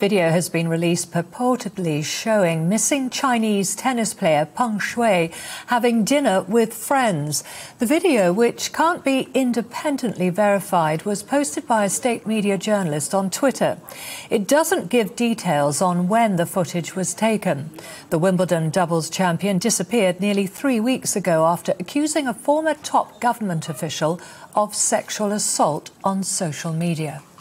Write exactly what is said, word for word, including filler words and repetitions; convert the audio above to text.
Video has been released purportedly showing missing Chinese tennis player Peng Shuai having dinner with friends. The video, which can't be independently verified, was posted by a state media journalist on Twitter. It doesn't give details on when the footage was taken. The Wimbledon doubles champion disappeared nearly three weeks ago after accusing a former top government official of sexual assault on social media.